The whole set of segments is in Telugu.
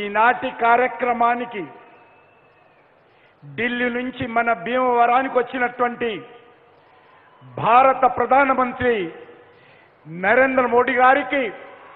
ఈనాటి కార్యక్రమానికి ఢిల్లీ నుంచి మన భీమవరానికి వచ్చినటువంటి భారత ప్రధానమంత్రి నరేంద్ర మోడీ గారికి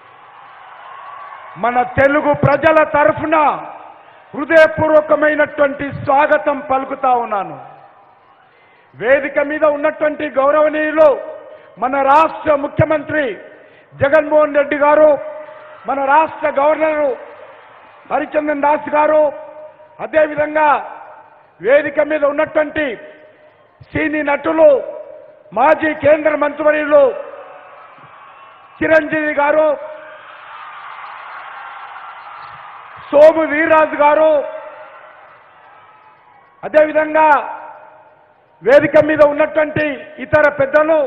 మన తెలుగు ప్రజల తరఫున హృదయపూర్వకమైనటువంటి స్వాగతం పలుకుతా ఉన్నాను. వేదిక మీద ఉన్నటువంటి గౌరవనీయులు మన రాష్ట్ర ముఖ్యమంత్రి జగన్మోహన్ రెడ్డి గారు, మన రాష్ట్ర గవర్నరు హరిచందన్ దాస్ గారు, అదేవిధంగా వేదిక మీద ఉన్నటువంటి సినీ నటులు, మాజీ కేంద్ర మంత్రివర్యులు చిరంజీవి గారు, సోము వీర్రాజు గారు, అదేవిధంగా వేదిక మీద ఉన్నటువంటి ఇతర పెద్దలు,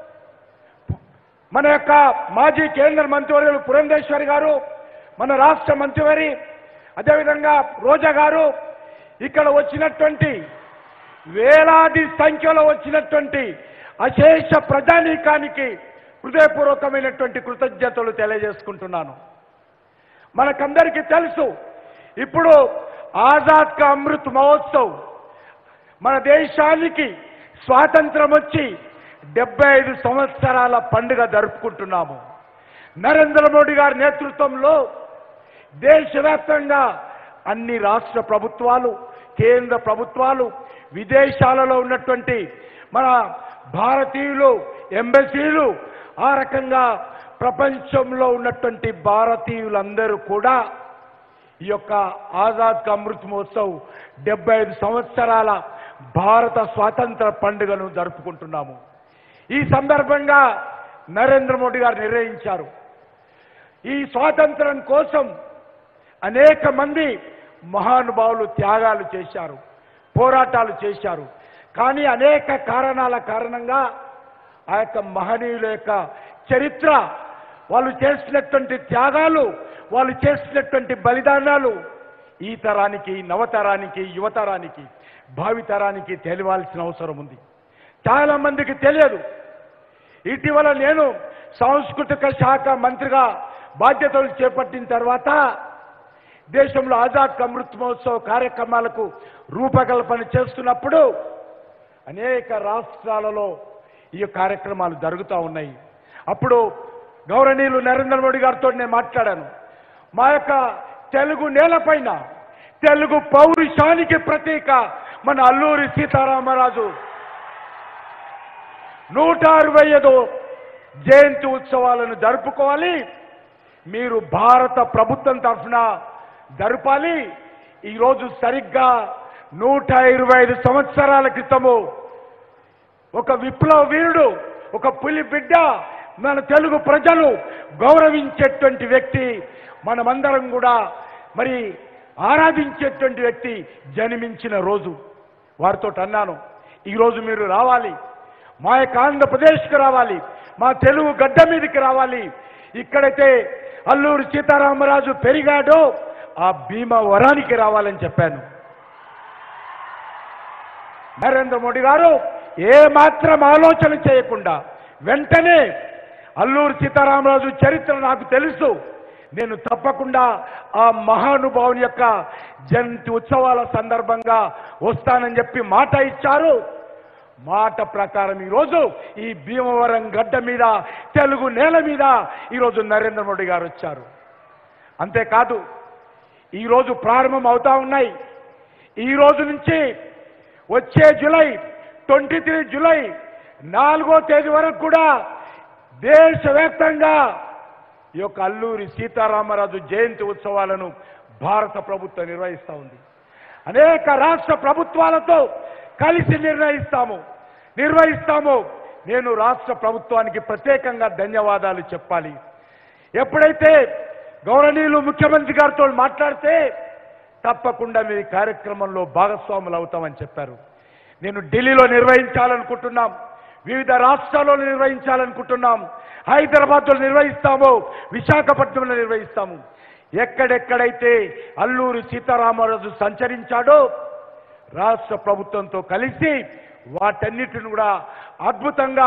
మన యొక్క మాజీ కేంద్ర మంత్రివర్యులు పురంధేశ్వరి గారు, మన రాష్ట్ర మంత్రివరి, అదేవిధంగా రోజా గారు, ఇక్కడ వచ్చినటువంటి వేలాది సంఖ్యలో వచ్చినటువంటి అశేష ప్రజానీకానికి హృదయపూర్వకమైనటువంటి కృతజ్ఞతలు తెలియజేసుకుంటున్నాను. మనకందరికీ తెలుసు, ఇప్పుడు ఆజాద్ కా అమృత్ మహోత్సవ్, మన దేశానికి స్వాతంత్రం వచ్చి 75 సంవత్సరాల పండుగ జరుపుకుంటున్నాము. నరేంద్ర మోడీ గారి నేతృత్వంలో దేశవ్యాప్తంగా అన్ని రాష్ట్ర ప్రభుత్వాలు, కేంద్ర ప్రభుత్వాలు, విదేశాలలో ఉన్నటువంటి మన భారతీయులు, ఎంబసీలు, ఆ రకంగా ప్రపంచంలో ఉన్నటువంటి భారతీయులందరూ కూడా ఈ యొక్క ఆజాద్ కా అమృత్ మహోత్సవ్ 75 సంవత్సరాల భారత స్వాతంత్ర పండుగను జరుపుకుంటున్నాము. ఈ సందర్భంగా నరేంద్ర మోడీ గారు నిర్ణయించారు, ఈ స్వాతంత్రం కోసం అనేక మంది మహానుభావులు త్యాగాలు చేశారు, పోరాటాలు చేశారు. కానీ అనేక కారణాల కారణంగా ఆ యొక్క మహనీయుల యొక్క చరిత్ర, వాళ్ళు చేసినటువంటి త్యాగాలు, వాళ్ళు చేసినటువంటి బలిదానాలు ఈ తరానికి, నవతరానికి, యువతరానికి, భావితరానికి తెలియాల్సిన అవసరం ఉంది. చాలా మందికి తెలియదు. ఇటీవల నేను సాంస్కృతిక శాఖ మంత్రిగా బాధ్యతలు చేపట్టిన తర్వాత దేశంలో ఆజాద్ కా అమృత్ మహోత్సవ్ కార్యక్రమాలకు రూపకల్పన చేస్తున్నప్పుడు అనేక రాష్ట్రాలలో ఈ కార్యక్రమాలు జరుగుతూ ఉన్నాయి. అప్పుడు గౌరవనీయులు నరేంద్ర మోడీ గారితో నేను మాట్లాడాను. మా యొక్క తెలుగు నేలపైన, తెలుగు పౌరుషానికి ప్రతీక మన అల్లూరి సీతారామరాజు 165వ జయంతి ఉత్సవాలను జరుపుకోవాలి. మీరు భారత ప్రభుత్వం తరఫున జరపాలి. ఈరోజు సరిగ్గా 125 సంవత్సరాల క్రితము ఒక విప్లవ వీరుడు, ఒక పులి బిడ్డ, మన తెలుగు ప్రజలు గౌరవించేటువంటి వ్యక్తి, మనమందరం కూడా మరి ఆరాధించేటువంటి వ్యక్తి జన్మించిన రోజు. వారితో అన్నాను, ఈరోజు మీరు రావాలి, మా యొక్క ఆంధ్రప్రదేశ్కి రావాలి, మా తెలుగు గడ్డ మీదకి రావాలి. ఇక్కడైతే అల్లూరి సీతారామరాజు పెరిగాడో ఆ భీమవరానికి రావాలని చెప్పాను. నరేంద్ర మోడీ గారు ఏ మాత్రం ఆలోచన చేయకుండా వెంటనే అల్లూరి సీతారామరాజు చరిత్ర నాకు తెలుసు, నేను తప్పకుండా ఆ మహానుభావుని యొక్క జయంతి ఉత్సవాల సందర్భంగా వస్తానని చెప్పి మాట ఇచ్చారు. మాట ప్రకారం ఈరోజు ఈ భీమవరం గడ్డ మీద, తెలుగు నేల మీద ఈరోజు నరేంద్ర మోడీ గారు వచ్చారు. అంతేకాదు, ఈరోజు ప్రారంభం అవుతా ఉన్నాయి. ఈ రోజు నుంచి వచ్చే జూలై 23 జూలై 4వ తేదీ వరకు కూడా దేశవ్యాప్తంగా ఈ యొక్క అల్లూరి సీతారామరాజు జయంతి ఉత్సవాలను భారత ప్రభుత్వం నిర్వహిస్తూ ఉంది. అనేక రాష్ట్ర ప్రభుత్వాలతో కలిసి నిర్వహిస్తాము. నేను రాష్ట్ర ప్రభుత్వానికి ప్రత్యేకంగా ధన్యవాదాలు చెప్పాలి. ఎప్పుడైతే గౌరవనీయులు ముఖ్యమంత్రి గారితో మాట్లాడితే తప్పకుండా మీ కార్యక్రమంలో భాగస్వాములు అవుతామని చెప్పారు. నేను ఢిల్లీలో నిర్వహించాలనుకుంటున్నాం, వివిధ రాష్ట్రాల్లో నిర్వహించాలనుకుంటున్నాం, హైదరాబాద్లో నిర్వహిస్తాము, విశాఖపట్నంలో నిర్వహిస్తాము. ఎక్కడెక్కడైతే అల్లూరి సీతారామరాజు సంచరించాడో రాష్ట్ర ప్రభుత్వంతో కలిసి వాటన్నిటిని కూడా అద్భుతంగా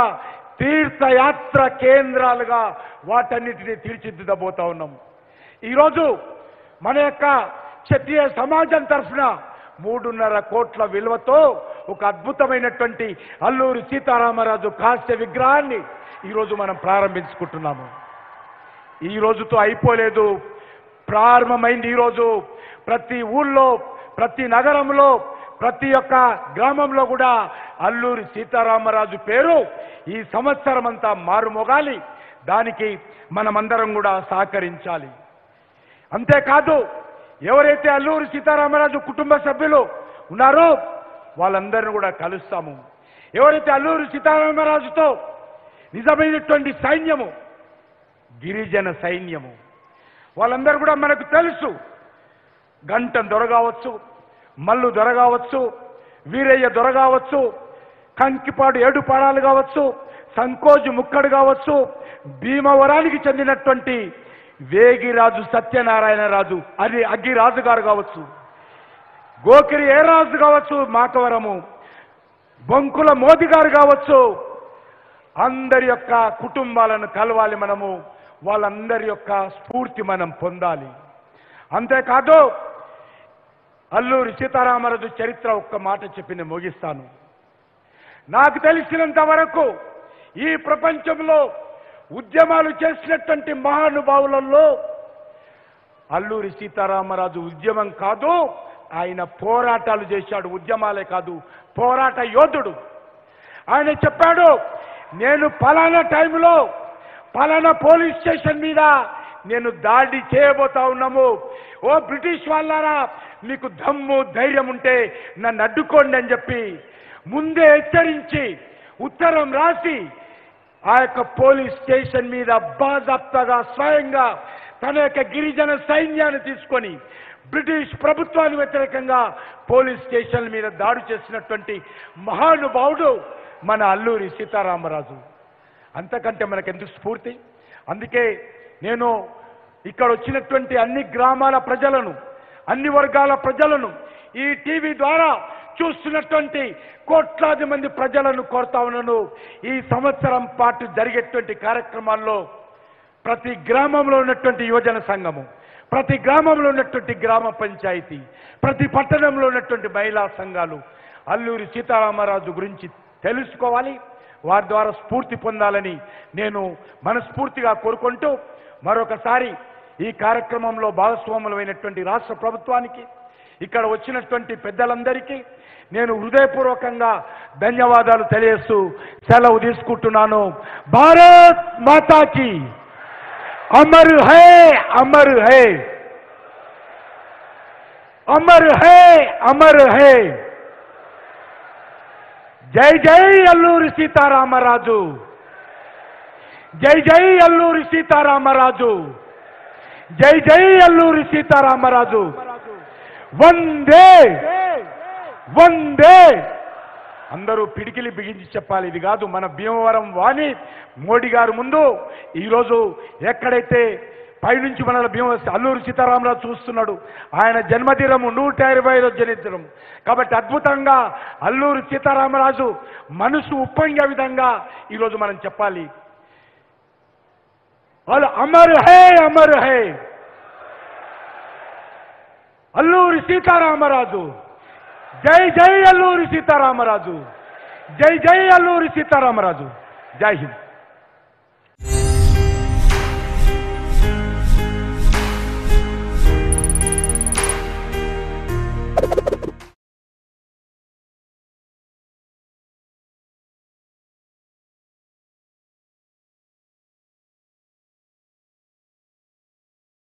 తీర్థయాత్ర కేంద్రాలుగా వాటన్నిటిని తీర్చిదిద్దబోతా ఉన్నాం. ఈరోజు మన యొక్క క్షత్రియ సమాజం తరఫున 3.5 కోట్ల విలువతో ఒక అద్భుతమైనటువంటి అల్లూరి సీతారామరాజు కాంస్య విగ్రహాన్ని ఈరోజు మనం ప్రారంభించుకుంటున్నాము. ఈ రోజుతో అయిపోలేదు, ప్రారంభమైంది. ఈరోజు ప్రతి ఊళ్ళో, ప్రతి నగరంలో, ప్రతి ఒక్క గ్రామంలో కూడా అల్లూరి సీతారామరాజు పేరు ఈ సంవత్సరం అంతా మారుమోగాలి. దానికి మనమందరం కూడా సహకరించాలి. అంతేకాదు, ఎవరైతే అల్లూరి సీతారామరాజు కుటుంబ సభ్యులు ఉన్నారో వాళ్ళందరినీ కూడా కలుస్తాము. ఎవరైతే అల్లూరి సీతారామరాజుతో నిజమైనటువంటి సైన్యము, గిరిజన సైన్యము, వాళ్ళందరూ కూడా మనకు తెలుసు. గంటం దొర కావచ్చు, మల్లు దొర కావచ్చు, వీరయ్య దొర కావచ్చు, కంకిపాడు ఏడుపాడాలు కావచ్చు, సంకోజు ముక్కడు కావచ్చు, భీమవరానికి చెందినటువంటి వేగిరాజు సత్యనారాయణ రాజు, అది అగ్గిరాజు గారు కావచ్చు, గోకిరి ఏ రాజు కావచ్చు, మాకవరము బొంకుల మోదీ గారు కావచ్చు, అందరి యొక్క కుటుంబాలను కలవాలి మనము. వాళ్ళందరి యొక్క స్ఫూర్తి మనం పొందాలి. అంతేకాదు, అల్లూరి సీతారామరాజు చరిత్ర ఒక్క మాట చెప్పి నేను ముగిస్తాను. నాకు తెలిసినంత వరకు ఈ ప్రపంచంలో ఉద్యమాలు చేసినటువంటి మహానుభావులలో అల్లూరి సీతారామరాజు ఉద్యమం కాదు, ఆయన పోరాటాలు చేశాడు. ఉద్యమాలే కాదు, పోరాట యోధుడు. ఆయన చెప్పాడు, నేను పలానా టైంలో పలానా పోలీస్ స్టేషన్ మీద నేను దాడి చేయబోతా ఉన్నాము. ఓ బ్రిటిష్ వాళ్ళారా, మీకు దమ్ము ధైర్యం ఉంటే నన్ను అడ్డుకోండి అని చెప్పి ముందే హెచ్చరించి ఉత్తరం రాసి ఆ యొక్క పోలీస్ స్టేషన్ మీద బాజాప్తాగా స్వయంగా తన యొక్క గిరిజన సైన్యాన్ని తీసుకొని బ్రిటిష్ ప్రభుత్వానికి వ్యతిరేకంగా పోలీస్ స్టేషన్ల మీద దాడి చేసినటువంటి మహానుభావుడు మన అల్లూరి సీతారామరాజు. అంతకంటే మనకెందుకు స్ఫూర్తి? అందుకే నేను ఇక్కడ వచ్చినటువంటి అన్ని గ్రామాల ప్రజలను, అన్ని వర్గాల ప్రజలను, ఈ టీవీ ద్వారా చూస్తున్నటువంటి కోట్లాది మంది ప్రజలను కోరుతా ఉన్నాను. ఈ సంవత్సరం పాటు జరిగేటువంటి కార్యక్రమాల్లో ప్రతి గ్రామంలో ఉన్నటువంటి యువజన సంఘము, ప్రతి గ్రామంలో ఉన్నటువంటి గ్రామ పంచాయతీ, ప్రతి పట్టణంలో ఉన్నటువంటి మహిళా సంఘాలు అల్లూరి సీతారామరాజు గురించి తెలుసుకోవాలి, వారి ద్వారా స్ఫూర్తి పొందాలని నేను మనస్ఫూర్తిగా కోరుకుంటూ మరొకసారి ఈ కార్యక్రమంలో భాగస్వాములైనటువంటి రాష్ట్ర ప్రభుత్వానికి, ఇక్కడ వచ్చినటువంటి పెద్దలందరికీ నేను హృదయపూర్వకంగా ధన్యవాదాలు తెలియజేస్తూ సెలవు తీసుకుంటున్నాను. భారత్ మాతాకి అమర్ హై, అమర్ హై, అమర్ హై, అమర్ హై. జై జై అల్లూరి సీతారామరాజు, జై జై అల్లూరి సీతారామరాజు, జై జై అల్లూరి సీతారామరాజు. వందే వందే. అందరూ పిడికిలి బిగించి చెప్పాలి. ఇది కాదు మన భీమవరం వాణి మోడీ గారు ముందు ఈరోజు ఎక్కడైతే పైనుంచి మన అల్లూరి సీతారామరాజు చూస్తున్నాడు, ఆయన జన్మదినము 125వ జన్మదినం కాబట్టి అద్భుతంగా అల్లూరి సీతారామరాజు మనసు ఉప్పొంగే విధంగా ఈరోజు మనం చెప్పాలి. వాళ్ళు అమర్ హై, అమర్ హై అల్లూరి సీతారామరాజు. జై జై అల్లూరి సీతారామరాజు, జై జై అల్లూరి సీతారామరాజు. జై హింద్.